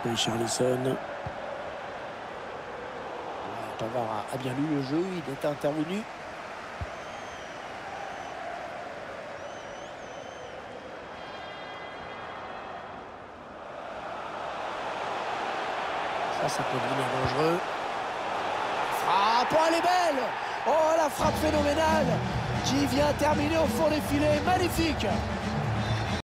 Richarlison. Pavard a bien lu le jeu, il est intervenu. Ça peut devenir dangereux. Frappe, oh, elle est belle! Oh, la frappe phénoménale qui vient terminer au fond des filets, magnifique!